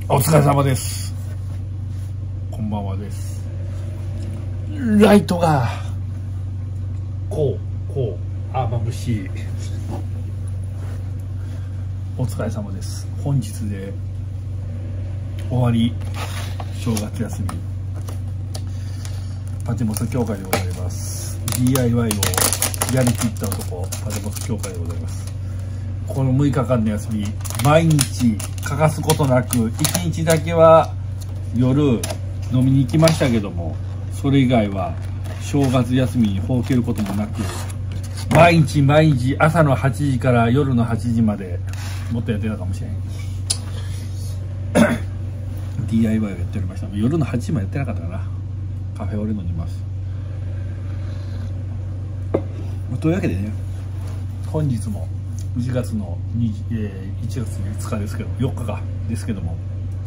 お疲れ様です。こんばんはです。ライトが眩しい。お疲れ様です。本日で終わり、正月休み、パチモト協会でございます。 DIY をやりきった男、パチモト協会でございます。この6日間の休み、毎日欠かすことなく1日だけは夜飲みに行きましたけども、それ以外は正月休みに放けることもなく、毎日朝の8時から夜の8時まで、もっとやってたかもしれんDIY をやっておりました。夜の8時までやってなかったかな。カフェオレ飲んでます。というわけでね、本日も1月の1月5日ですけど、4日かですけども、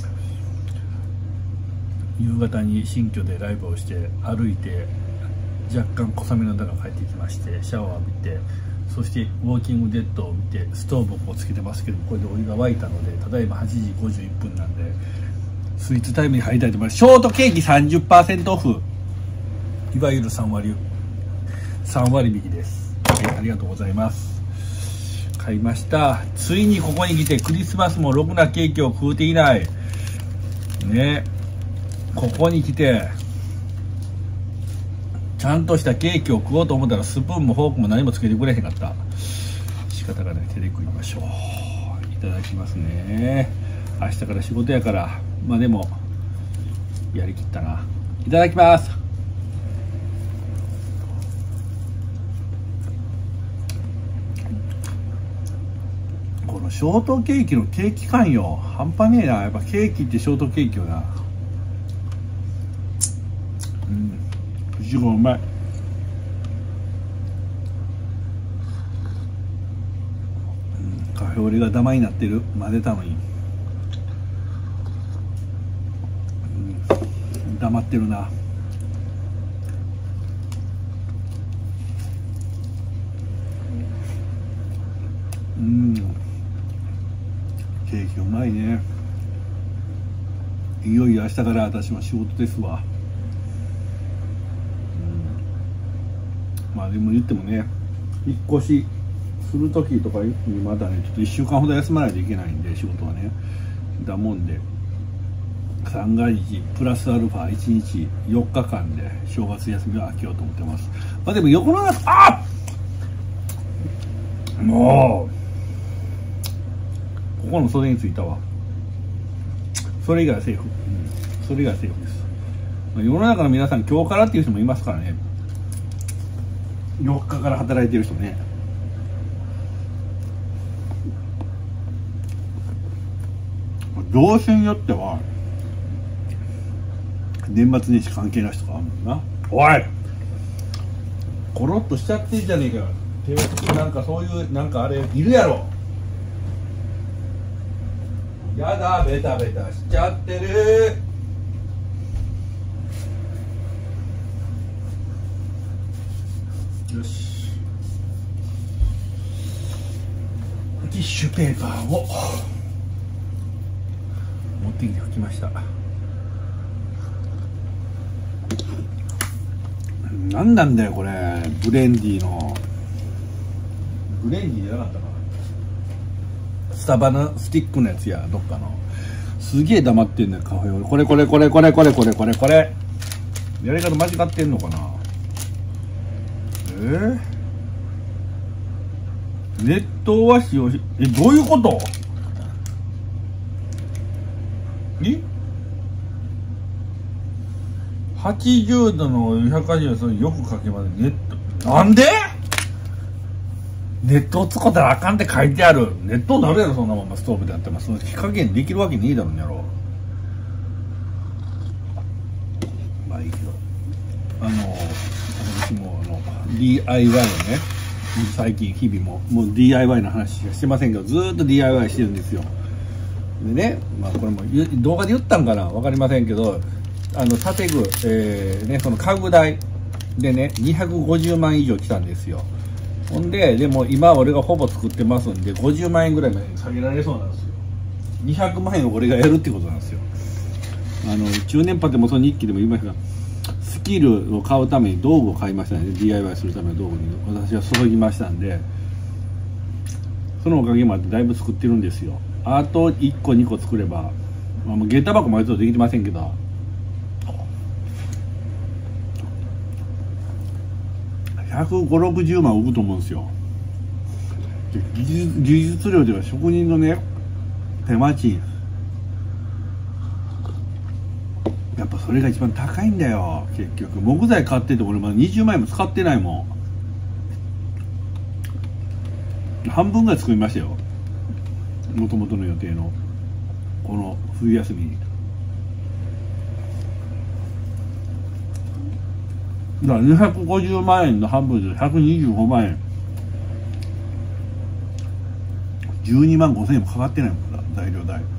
夕方に新居でライブをして歩いて、若干小雨の中帰ってきまして、シャワーを浴びて、そしてウォーキングデッドを見て、ストーブをつけてますけど、これでお湯が沸いたので、ただいま8時51分なんでスイーツタイムに入りたいと思います。ショートケーキ 30% オフ、いわゆる3割引きです。ありがとうございます。買いました。ついにここに来て、クリスマスもろくなケーキを食うていないね。ここに来てちゃんとしたケーキを食おうと思ったら、スプーンもフォークも何もつけてくれへんかった。仕方がない、手で食いましょう。いただきますね。明日から仕事やから、まあでもやりきったな。いただきます。このショートケーキのケーキ感よ、半端ねえな。やっぱケーキってショートケーキよな。いちごうまい。カフェオレがダマになってる。混ぜたのに、黙ってるな。ケーキうまいね。いよいよ明日から私も仕事ですわ。まあでも言ってもね、引っ越しする時とかにまだね、ちょっと1週間ほど休まないといけないんで、仕事はね。だもんで、三が日プラスアルファ1日4日間で正月休みを空けようと思ってます。まあでも横の中、もうここの袖についたわ。それ以外はセーフ、それ以外はセーフです。世の中の皆さん、今日からっていう人もいますからね。4日から働いてる人ね。業種によっては年末年始関係ない人があるもんな。おい、コロッとしちゃってんじゃねえかよ。手をつく、なんかそういうなんかあれいるやろ。やだ、ベタベタしちゃってる。よし、ティッシュペーパーを持ってきて拭きました。何なんだよこれ。ブレンディの、ブレンディじゃなかったかな、スタバのスティックのやつや、どっかの。すげえ黙ってんねん、カフェオレ。これやり方間違ってんのかな。熱湯は使用し、どういうこと？80度の180度、それよくかけます。ネットなんで熱湯使ったらあかんって書いてある。熱湯なるやろ、そんなままストーブでやってます。その火加減できるわけねえだろんやろ。まあいいけど、私もDIY をね、最近日々もう DIY の話しかしてませんけど、ずーっと DIY してるんですよ。でね、まあこれも動画で言ったんかな、わかりませんけど、建具、ね、その家具代でね、250万以上来たんですよ。ほんでも今俺がほぼ作ってますんで、50万円ぐらいまで下げられそうなんですよ。 200万円を俺がやるってことなんですよ。中年パテもその日記でも言いましたが、スキルを買うために道具を買いましたね。 DIY するための道具に私は注ぎましたんで、そのおかげもあってだいぶ作ってるんですよ。あと1個2個作れば、もう下駄箱もあいつはできてませんけど、150-60万浮くと思うんですよ。で技術量では職人のね手間賃、やっぱそれが一番高いんだよ。結局木材買ってて俺まだ20万円も使ってないもん。半分ぐらい作りましたよ、もともとの予定のこの冬休みに。だから250万円の半分で125万円、12万5千円もかかってないもんな、材料代。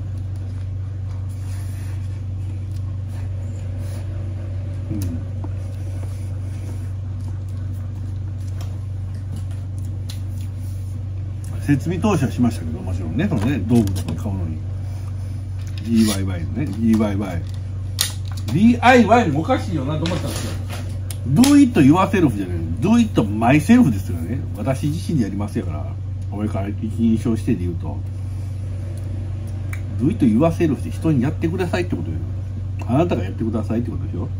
設備投資はしましたけど、もちろんね、そのね道具とか買うのに DIY のね DIY もおかしいよなと思ったんですよ。 Do it yourself じゃない、 Do it myself ですよね。私自身でやりますやから。俺から一人称してで言うと Do it yourself って人にやってくださいってことよ。あなたがやってくださいってことでしょ。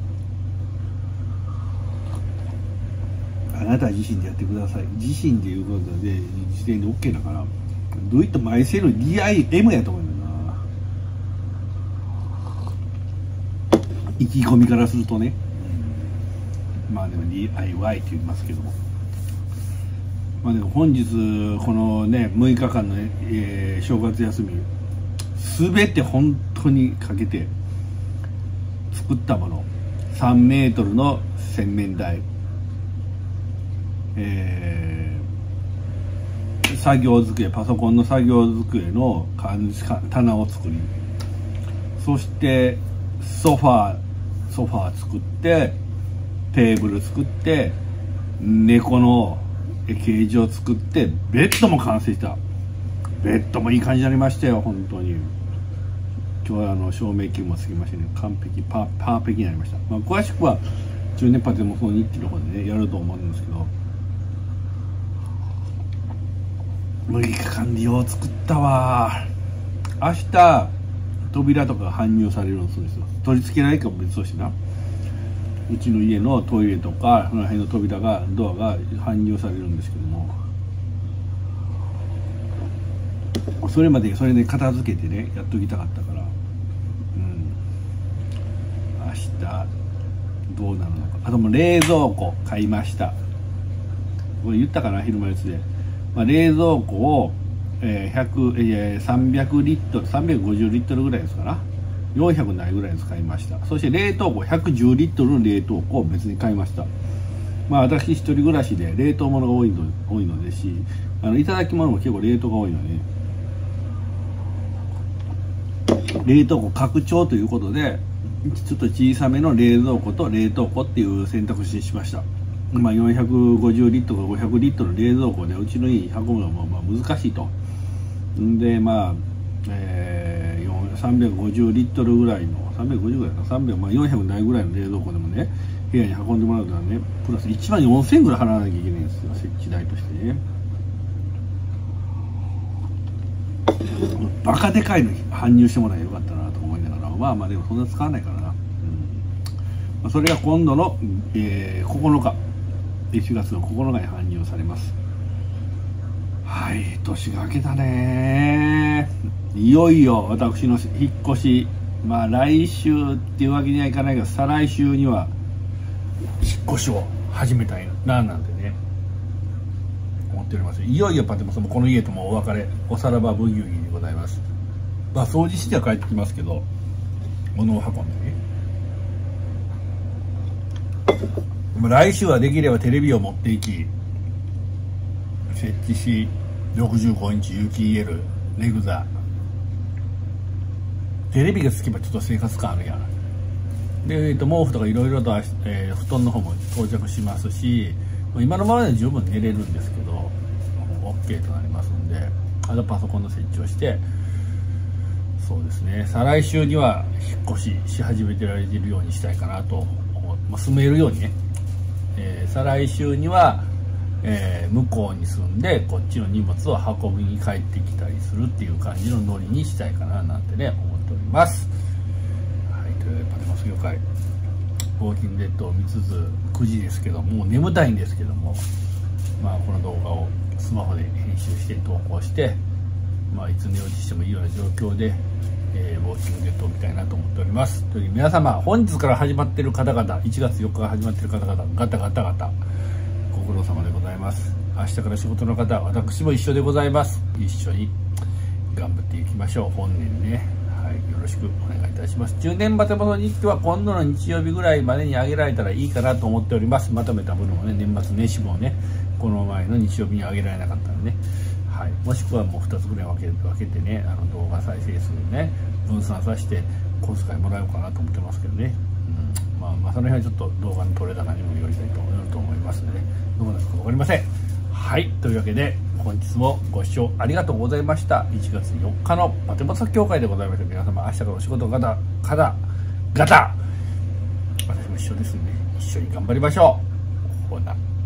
あなた自身でやってください、自身で言うことで時点で OK だから、 Do it myself DIM やと思うよな、意気込みからするとね。まあでも DIY って言いますけども、まあでも本日このね6日間の、正月休み全て本当にかけて作ったもの、3メートルの洗面台、作業机、パソコンの作業机の棚を作り、そしてソファー作って、テーブル作って、猫のケージを作って、ベッドも完成した。ベッドもいい感じになりましたよ、本当に。今日は照明器具もつきましてね、完璧パーフェクトになりました。まあ、詳しくは中年パテもその日記の方でねやると思うんですけど、6日間でよう作ったわ。明日扉とか搬入されるそうですよ。取り付けないかも別としてな、うちの家のトイレとかその辺の扉がドアが搬入されるんですけども、それまでそれで片付けてねやっときたかったから、明日どうなるのか。あともう冷蔵庫買いました。これ言ったかな、昼間のやつで。まあ、冷蔵庫を、300リットル350リットルぐらいですかな、400ないぐらい使いました。そして冷凍庫110リットルの冷凍庫を別に買いました。まあ私一人暮らしで冷凍物が多いのですし、いただき物も結構冷凍が多いので、冷凍庫拡張ということでちょっと小さめの冷蔵庫と冷凍庫っていう選択肢にしました。まあ、450リットルか500リットルの冷蔵庫でうちの家に運ぶのもまあ難しいと。でまあ、350リットルぐらいの350ぐらいかまあ、400ないぐらいの冷蔵庫でもね部屋に運んでもらうのはねプラス1万4000円ぐらい払わなきゃいけないんですよ、設置代としてね。バカでかいの搬入してもらえばよかったなと思いながら、まあでもそんな使わないからな。それが今度の、9日1月の9日に搬入されます。はい、年が明けたね。いよいよ私の引っ越し、まあ来週っていうわけにはいかないが再来週には引っ越しを始めたいななんてね思っております。いよいよパテモさんもこの家ともお別れ、おさらばブギウギでございます。まあ掃除しては帰ってきますけど、物を運んでね、来週はできればテレビを持っていき設置し、65インチ有機 EL レグザ、テレビがつけばちょっと生活感あるやん。で、毛布とかいろいろと、布団の方も到着しますし、今のままで十分寝れるんですけど OK となりますんで、あとパソコンの設置をしてそうですね、再来週には引っ越しし始めてられるようにしたいかなと思って、住めるようにね、再来週には、向こうに住んでこっちの荷物を運びに帰ってきたりするっていう感じのノリにしたいかななんてね思っております。はい、というわけでパテマス業界ウォーキングデッドを見つつ9時ですけど、もう眠たいんですけども、まあこの動画をスマホで編集して投稿して、まあいつ寝落ちしてもいいような状況で、ウォーキングデッドを見たいなと思っております。という皆様、本日から始まっている方々、1月4日から始まっている方々、ガタガタガタご苦労様でございます。明日から仕事の方、私も一緒でございます。一緒に頑張っていきましょう。本年ね、はい、よろしくお願いいたします。10年バテボソ日記は今度の日曜日ぐらいまでに上げられたらいいかなと思っております。まとめた分をね、年末年始分をね、この前の日曜日に上げられなかったのでね、はい、もしくはもう2つぐらい分けてね、動画再生数ね分散させて小遣いもらおうかなと思ってますけどね、まあその辺はちょっと動画の撮れ高にもよりたいと思いますので、どうなるか分かりません。はい、というわけで本日もご視聴ありがとうございました。1月4日のバテボソ協会でございました。皆様、明日からお仕事ガタ私も一緒ですんで、一緒に頑張りましょう。ほな。